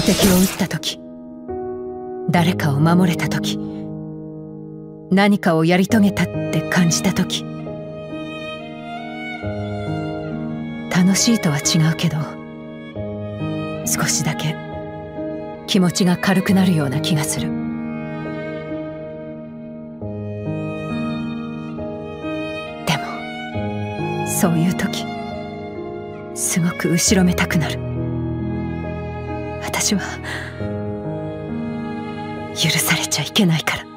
標的を撃った時、誰かを守れた時、何かをやり遂げたって感じた時、楽しいとは違うけど、少しだけ気持ちが軽くなるような気がする。でもそういう時、すごく後ろめたくなる。私は許されちゃいけないから。